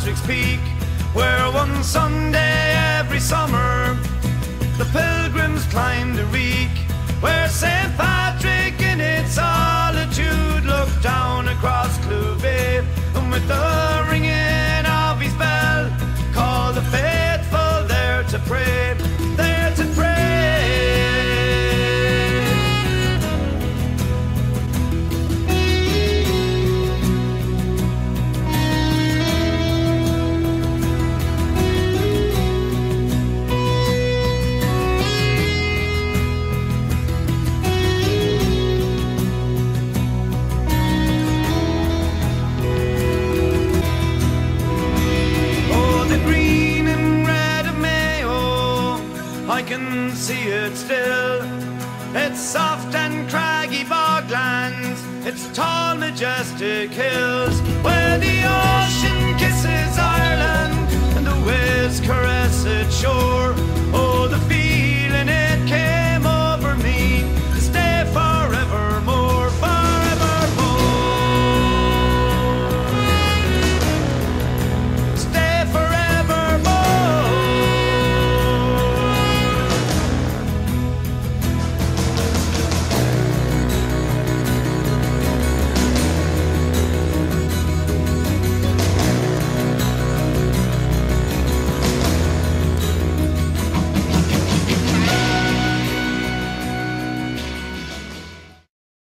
Patrick's Peak, where one Sunday every summer the pilgrims climbed the reek, where St. Patrick in its solitude looked down across Clouvet, and with the ringing of his bell called the faithful there to pray, there to pray. I can see it still. It's soft and craggy boglands, it's tall majestic hills, where the ocean kisses Ireland and the waves caress its shore. Oh, the